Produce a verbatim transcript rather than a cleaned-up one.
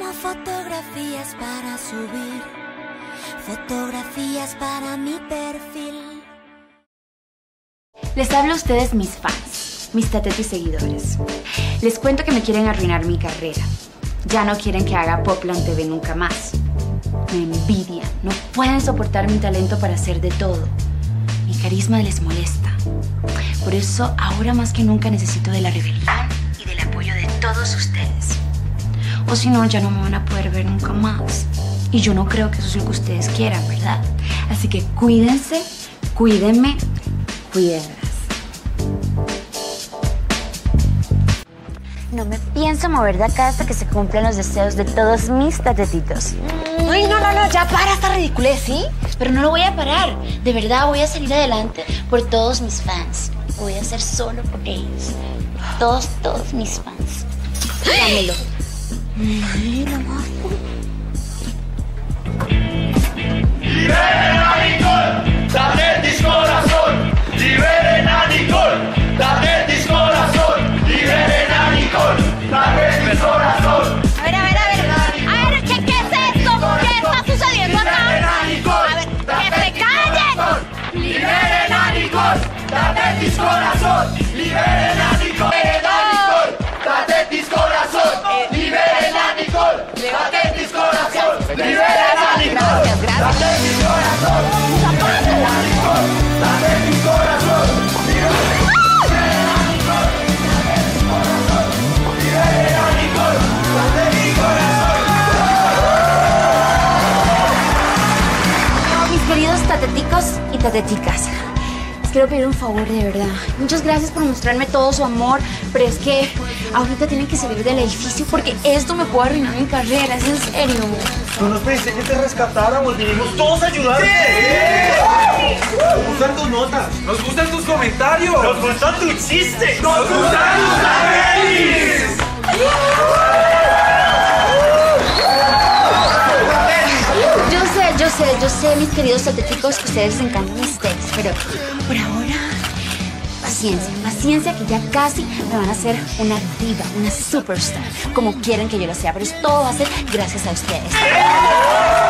Tomo fotografías para subir, fotografías para mi perfil. Les hablo a ustedes mis fans, mis tatetos y seguidores. Les cuento que me quieren arruinar mi carrera. Ya no quieren que haga Poplan T V nunca más. Me envidian, no pueden soportar mi talento para hacer de todo. Mi carisma les molesta. Por eso, ahora más que nunca necesito de la rebelión y del apoyo de todos ustedes. O si no, ya no me van a poder ver nunca más. Y yo no creo que eso es lo que ustedes quieran, ¿verdad? Así que cuídense, cuídenme, cuídenlas. No me pienso mover de acá hasta que se cumplan los deseos de todos mis tatetitos. Ay, no, no, no, ya para esta ridiculez, ¿sí? Pero no lo voy a parar. De verdad voy a salir adelante por todos mis fans. Lo voy a hacer solo por ellos. Todos, todos mis fans. Dámelo. Mira, amor. ¡Liberen a Nicole! ¡Tatetis corazón! ¡Liberen a Nicole! ¡Tatetis corazón! ¡Liberen a Nicole! ¡Tatetis corazón! A ver, a ver, a ver. A ver, ¿qué, qué es esto? ¿Qué está sucediendo acá? ¡Liberen a Nicole! A ver, ¡que se callen! ¡Liberen a Nicole! ¡Tatetis corazón! ¡Liberen a Nicole! ¡Liberen a Nicole! ¡Tatetis corazón! ¡Liberen a Nicole! ¡Tatetis corazón! ¡Liberen a Nicole! Gracias, gracias. ¡Tatetis corazón! ¡Liberen a Nicole! ¡Tatetis corazón! ¡Liberen a Nicole! ¡Tatetis corazón! ¡Liberen a Nicole! ¡Tatetis corazón! Mis queridos tateticos y tateticas, les quiero pedir un favor de verdad. Muchas gracias por mostrarme todo su amor, pero es que ahorita tienen que salir del edificio porque esto me puede arruinar mi carrera, es en serio. Tú nos pediste que te rescatáramos, vinimos todos a ayudarte. ¡Sí! Nos gustan tus notas. ¡Nos gustan tus comentarios! Nos gusta tu chiste. ¡Nos gustan tus tatetis! Yo sé, yo sé, yo sé, mis queridos tateticos, que ustedes les encantan mis textos, pero por ahora, paciencia, paciencia, que ya casi me van a hacer una diva, una superstar, como quieren que yo lo sea, pero esto todo va a ser gracias a ustedes.